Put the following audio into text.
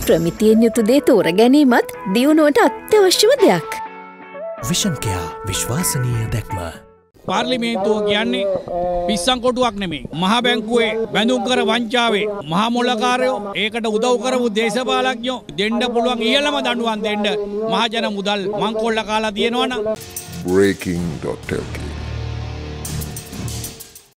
ප්‍රමිතියෙන් යුතු දේ තෝර ගැනීමත් දියුණුවට අත්‍යවශ්‍යම දෙයක්. විෂන් කෙයා විශ්වාසනීය දැක්ම. පාර්ලිමේන්තුව කියන්නේ පිස්සන් කොටුවක් නෙමෙයි. මහ බැංකුවේ බැඳුම් කර වංචාවේ මහ මොලකාරයෝ ඒකට උදව් කරපු දේශපාලඥයෝ දෙන්න පුළුවන් ඉහළම දඬුවම් දෙන්න මහජන මුදල් මංකොල්ල කාලා තියෙනවනම් Breaking.lk